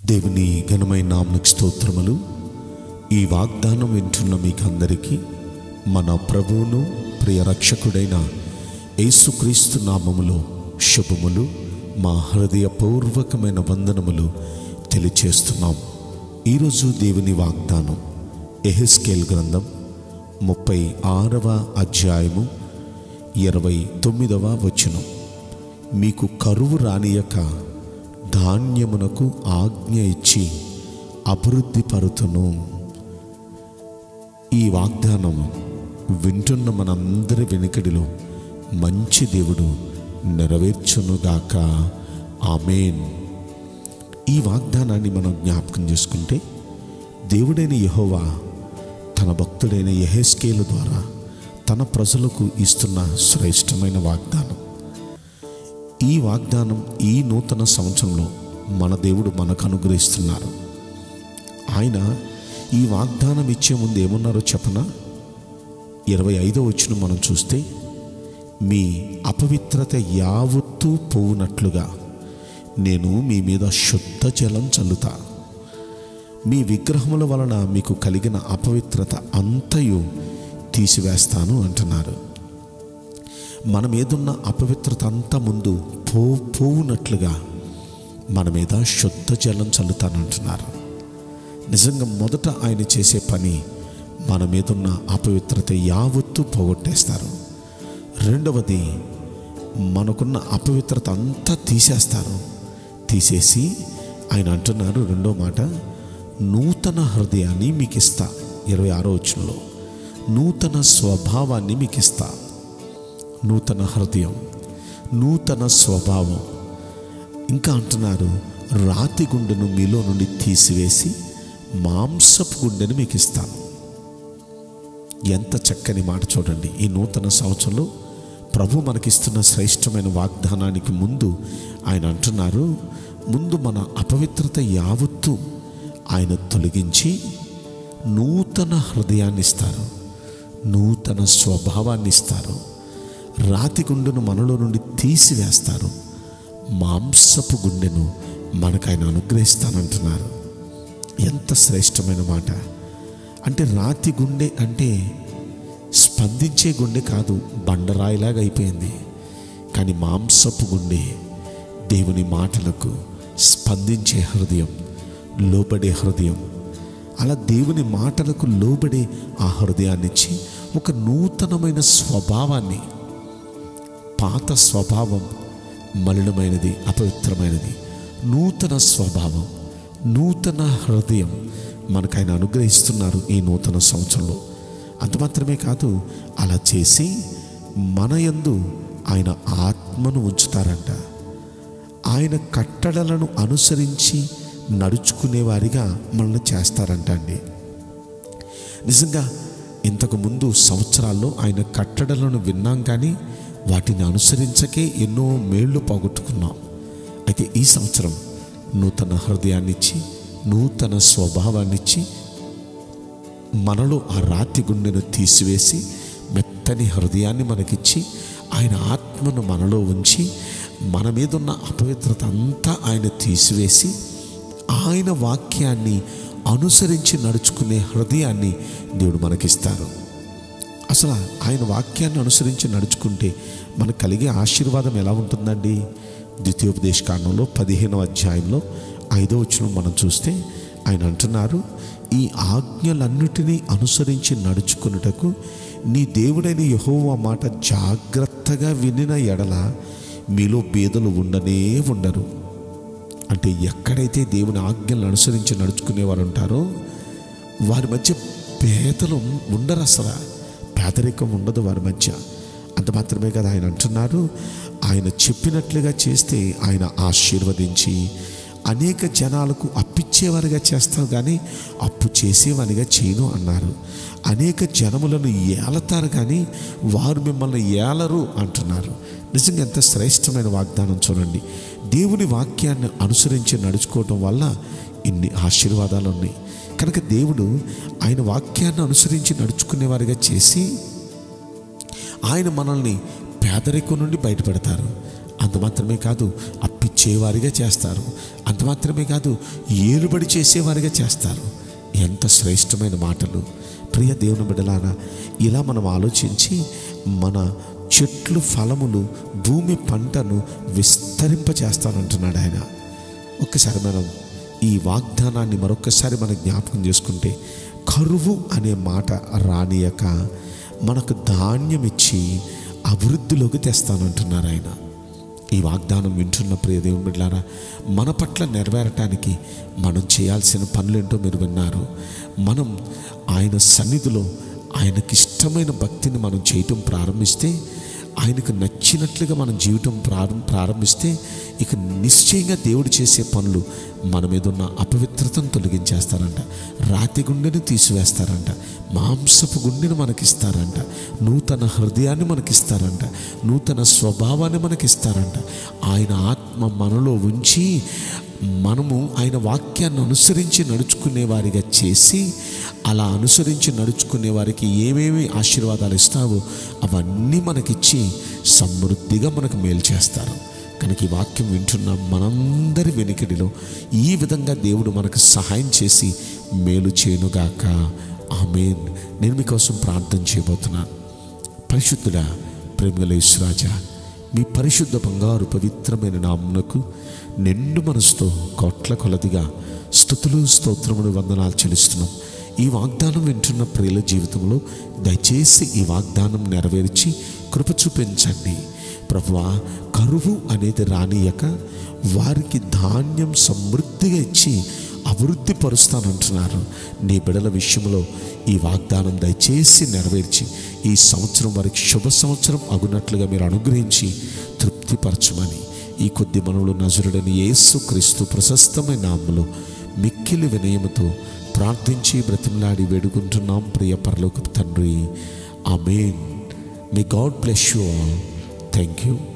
దేవుని ఘనమైన నామమునకు స్తోత్రములు. ఈ వాగ్దానం వింటున్న మీకందరికీ మన ప్రభువును ప్రియ రక్షకుడైన యేసుక్రీస్తు నామములో శుభములు, మా హృదయపూర్వకమైన వందనములు తెలియచేస్తున్నాం. ఈరోజు దేవుని వాగ్దానం యెహెజ్కేలు గ్రంథం 36వ అధ్యాయము 29వ వచనం. మీకు కరువు రానియక ధాన్యమునకు ఆజ్ఞ ఇచ్చి అభివృద్ధి పరుతును. ఈ వాగ్దానం వింటున్న మనందరి వెనుకడిలో మంచి దేవుడు నెరవేర్చునుగాక. ఆమేన్. ఈ వాగ్దానాన్ని మనం జ్ఞాపకం చేసుకుంటే, దేవుడైన యెహోవా తన భక్తుడైన యెహెజ్కేలు ద్వారా తన ప్రజలకు ఇస్తున్న శ్రేష్టమైన వాగ్దానం. ఈ వాగ్దానం ఈ నూతన సంవత్సరంలో మన దేవుడు మనకు అనుగ్రహిస్తున్నారు. ఆయన ఈ వాగ్దానం ఇచ్చే ముందు ఏమన్నారో చెప్పనా? 25వ వచనం మనం చూస్తే, మీ అపవిత్రత యావత్తూ పోవునట్లుగా నేను మీ మీద శుద్ధ జలం చల్లుతా. మీ విగ్రహముల వలన మీకు కలిగిన అపవిత్రత అంతయు తీసివేస్తాను అంటున్నారు. మన మీదున్న అపవిత్రత అంతా ముందు పోవునట్లుగా మన మీద శుద్ధ జలం చల్లుతానంటున్నారు. నిజంగా మొదట ఆయన చేసే పని మన మీదున్న అపవిత్రత యావత్తు పోగొట్టేస్తారు. రెండవది, మనకున్న అపవిత్రత అంతా తీసేస్తారు. తీసేసి ఆయన అంటున్నారు, రెండో మాట, నూతన హృదయాన్ని మీకు ఇస్తా. 26వ వచనంలో నూతన స్వభావాన్ని మీకు ఇస్తా. నూతన హృదయం, నూతన స్వభావం. ఇంకా అంటున్నారు, రాతి గుండెను మీలో నుండి తీసివేసి మాంసపు గుండెను మీకు ఇస్తాను. ఎంత చక్కని మాట చూడండి. ఈ నూతన సంవత్సరంలో ప్రభు మనకిస్తున్న శ్రేష్టమైన వాగ్దానానికి ముందు ఆయన అంటున్నారు, ముందు మన అపవిత్రత యావత్తు ఆయన తొలగించి నూతన హృదయాన్ని ఇస్తారు, నూతన స్వభావాన్ని ఇస్తారు. రాతి గుండెను మనలో నుండి తీసివేస్తారు, మాంసపు గుండెను మనకు ఆయన అనుగ్రహిస్తానంటున్నారు. ఎంత శ్రేష్టమైన మాట. అంటే రాతి గుండె అంటే స్పందించే గుండె కాదు, బండరాయిలాగా అయిపోయింది. కానీ మాంసపు గుండె దేవుని మాటలకు స్పందించే హృదయం, లోబడే హృదయం. అలా దేవుని మాటలకు లోబడే ఆ హృదయాన్ని ఇచ్చి ఒక నూతనమైన స్వభావాన్ని, పాత స్వభావం మలినమైనది, అపవిత్రమైనది, నూతన స్వభావం, నూతన హృదయం మనకు ఆయన అనుగ్రహిస్తున్నారు ఈ నూతన సంవత్సరంలో. అంత మాత్రమే కాదు, అలా చేసి మన యందు ఆయన ఆత్మను ఉంచుతారంట. ఆయన కట్టడలను అనుసరించి నడుచుకునేవారిగా మనల్ని చేస్తారంట అండి. నిజంగా ఇంతకుముందు సంవత్సరాల్లో ఆయన కట్టడలను విన్నాం, కానీ వాటిని అనుసరించకే ఎన్నో మేళ్ళు పోగొట్టుకున్నాం. అయితే ఈ సంవత్సరం నూతన హృదయాన్ని ఇచ్చి, నూతన స్వభావాన్ని ఇచ్చి, మనలో ఆ రాతి గుండెను తీసివేసి మెత్తని హృదయాన్ని మనకిచ్చి, ఆయన ఆత్మను మనలో ఉంచి, మన మీద ఉన్న అపవిత్రత అంతా ఆయన తీసివేసి, ఆయన వాక్యాన్ని అనుసరించి నడుచుకునే హృదయాన్ని దేవుడు మనకిస్తారు. అసలు ఆయన వాక్యాన్ని అనుసరించి నడుచుకుంటే మనకు కలిగే ఆశీర్వాదం ఎలా ఉంటుందండి? ద్వితీయోపదేశకాండంలో 15వ అధ్యాయంలో 5వ వచనం మనం చూస్తే ఆయన అంటున్నారు, ఈ ఆజ్ఞలన్నిటినీ అనుసరించి నడుచుకున్నటకు నీ దేవుడైన యెహోవా మాట జాగ్రత్తగా వినిన ఎడల మీలో బేదలు ఉండనే ఉండరు. అంటే ఎక్కడైతే దేవుని ఆజ్ఞలను అనుసరించి నడుచుకునేవారు ఉంటారో వారి మధ్య పేదలు ఉండరు, అసలు పేదరికం ఉండదు వారి మధ్య. అంత మాత్రమే కదా ఆయన అంటున్నారు, ఆయన చెప్పినట్లుగా చేస్తే ఆయన ఆశీర్వదించి అనేక జనాలకు అప్పిచ్చేవారిగా చేస్తావు, కానీ అప్పు చేసేవారిగా చేయను అన్నారు. అనేక జనములను ఏలతారు, కానీ వారు మిమ్మల్ని ఏలరు అంటున్నారు. నిజంగా ఎంత శ్రేష్టమైన వాగ్దానం చూడండి. దేవుని వాక్యాన్ని అనుసరించి నడుచుకోవటం వల్ల ఇన్ని ఆశీర్వాదాలు ఉన్నాయి. కనుక దేవుడు ఆయన వాక్యాన్ని అనుసరించి నడుచుకునేవారిగా చేసి ఆయన మనల్ని పేదరికం నుండి బయటపెడతారు. అంత మాత్రమే కాదు, అప్పిచ్చే ఇచ్చేవారిగా చేస్తారు. అంత మాత్రమే కాదు, ఏలుబడి చేసేవారిగా చేస్తారు. ఎంత శ్రేష్టమైన మాటలు! ప్రియ దేవుని బిడ్డలారా, ఇలా మనం ఆలోచించి మన చెట్లు ఫలములు, భూమి పంటను విస్తరింపచేస్తానంటున్నాడు ఆయన. ఒక్కసారి మనం ఈ వాగ్దానాన్ని మరొక్కసారి మనం జ్ఞాపకం చేసుకుంటే, కరువు అనే మాట రానియక మనకు ధాన్యం ఇచ్చి అభివృద్ధిలోకి తెస్తానంటున్నారు ఆయన. ఈ వాగ్దానం వింటున్న ప్రియ దేవుని బిడ్డలారా, మన పట్ల నెరవేరటానికి మనం చేయాల్సిన పనులేంటో మీరు విన్నారు. మనం ఆయన సన్నిధిలో ఆయనకిష్టమైన భక్తిని మనం చేయటం ప్రారంభిస్తే, ఆయనకు నచ్చినట్లుగా మనం జీవితం ప్రారంభిస్తే, ఇక నిశ్చయంగా దేవుడు చేసే పనులు మన మీద ఉన్న అపవిత్రతను తొలగించేస్తారంట, రాతి గుండెని తీసివేస్తారంట, మాంసపు గుండెని మనకిస్తారంట, నూతన హృదయాన్ని మనకిస్తారంట, నూతన స్వభావాన్ని మనకిస్తారంట. ఆయన ఆత్మ మనలో ఉంచి మనము ఆయన వాక్యాన్ని అనుసరించి నడుచుకునే వారిగా చేసి, అలా అనుసరించి నడుచుకునే వారికి ఏమేమి ఆశీర్వాదాలు ఇస్తావో అవన్నీ మనకిచ్చి సమృద్ధిగా మనకు మేలు చేస్తారు. కనుక ఈ వాక్యం వింటున్న మనందరి వెనుకడిలో ఈ విధంగా దేవుడు మనకు సహాయం చేసి మేలు చేయనుగాక. ఆమేన్. నేను మీకోసం ప్రార్థన చేయబోతున్నాను. పరిశుద్ధుడా, ప్రేమగల యేసురాజా, మీ పరిశుద్ధ బంగారు పవిత్రమైన నామమునకు నిండు మనసుతో కోట్ల కొలదిగా స్తుతులు, స్తోత్రములు, వందనాలు చెల్లిస్తున్నాం. ఈ వాగ్దానం వింటున్న ప్రియుల జీవితంలో దయచేసి ఈ వాగ్దానం నెరవేర్చి కృప చూపించండి ప్రభువా. కరువు అనేది రానియక వారికి ధాన్యం సమృద్ధిగా ఇచ్చి అభివృద్ధి పరుస్తానంటున్నారు. నీ బిడల విషయంలో ఈ వాగ్దానం దయచేసి నెరవేర్చి ఈ సంవత్సరం వారికి శుభ సంవత్సరం అగునట్లుగా మీరు అనుగ్రహించి తృప్తిపరచమని ఈ కొద్ది మనవులు నజరుడని యేసు క్రీస్తు ప్రశస్తమైన నామములో మిక్కిలి వినయముతో ప్రార్థించి బ్రతిమలాడి వేడుకుంటున్నాం ప్రియ పరలోకపు తండ్రి. Amen. May God bless you all. Thank you.